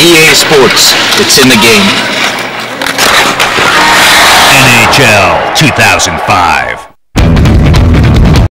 EA Sports. It's in the game. NHL 2005.